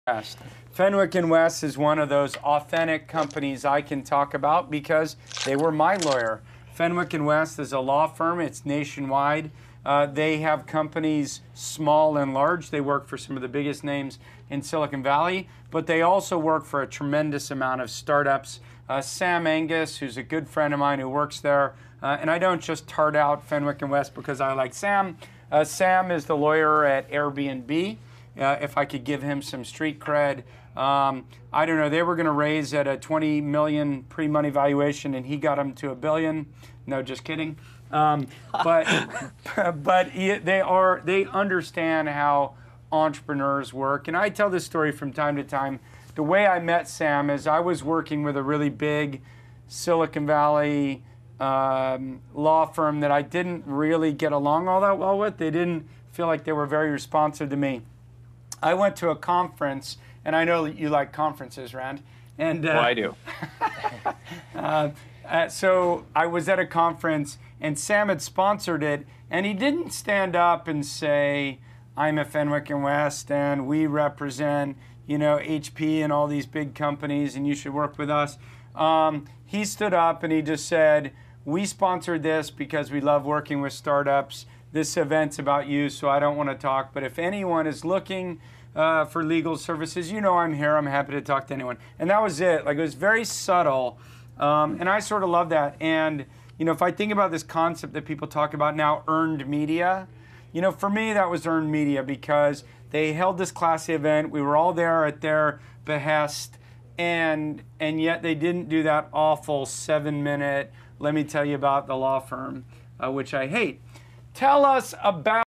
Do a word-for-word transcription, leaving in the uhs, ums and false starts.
West. Fenwick and West is one of those authentic companies I can talk about because they were my lawyer. Fenwick and West is a law firm. It's nationwide. Uh, they have companies small and large. They work for some of the biggest names in Silicon Valley, but they also work for a tremendous amount of startups. Uh, Sam Angus, who's a good friend of mine who works there, uh, and I don't just tart out Fenwick and West because I like Sam. Uh, Sam is the lawyer at Airbnb. Uh, if I could give him some street cred. Um, I don't know, they were going to raise at a twenty million pre-money valuation and he got them to a billion. No, just kidding. Um, but but they are they understand how entrepreneurs work. And I tell this story from time to time. The way I met Sam is I was working with a really big Silicon Valley um, law firm that I didn't really get along all that well with. They didn't feel like they were very responsive to me. I went to a conference, and I know that you like conferences, Rand. And, uh, well, I do. uh, uh, so I was at a conference, and Sam had sponsored it, and he didn't stand up and say, I'm a Fenwick and West, and we represent, you know, H P and all these big companies, and you should work with us. Um, he stood up and he just said, we sponsored this because we love working with startups. This event's about you, so I don't want to talk. But if anyone is looking uh, for legal services, you know I'm here. I'm happy to talk to anyone. And that was it. Like, it was very subtle. Um, and I sort of love that. And, you know, if I think about this concept that people talk about now, earned media, you know, for me, that was earned media because they held this classy event. We were all there at their behest. And, and yet they didn't do that awful seven-minute, let me tell you about the law firm, uh, which I hate. Tell us about